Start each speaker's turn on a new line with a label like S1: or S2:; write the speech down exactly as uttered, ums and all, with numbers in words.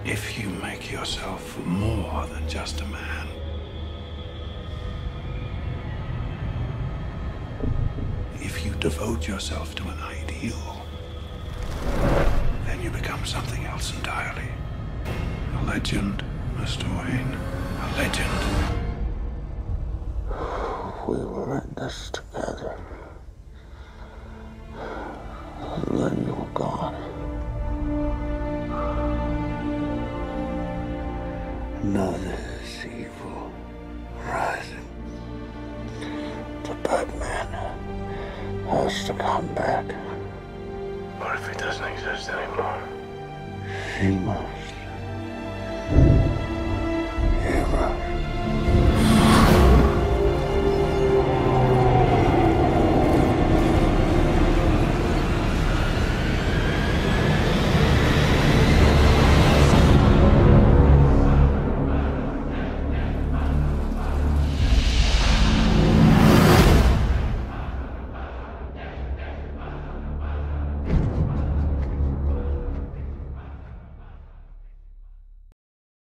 S1: If you make yourself more than just a man, if you devote yourself to an ideal, then you become something else entirely. A legend, Mister Wayne. A legend.
S2: We were in this together. And then you were gone. Now there's evil rising. The Batman has to come back.
S1: What if he doesn't exist anymore?
S2: He must.